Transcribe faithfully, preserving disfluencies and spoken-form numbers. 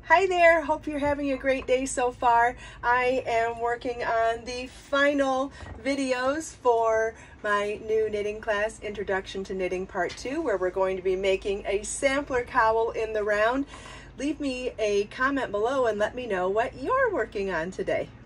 Hi there, hope you're having a great day so far. I am working on the final videos for my new knitting class, Introduction to Knitting Part two, where we're going to be making a sampler cowl in the round. Leave me a comment below and let me know what you're working on today.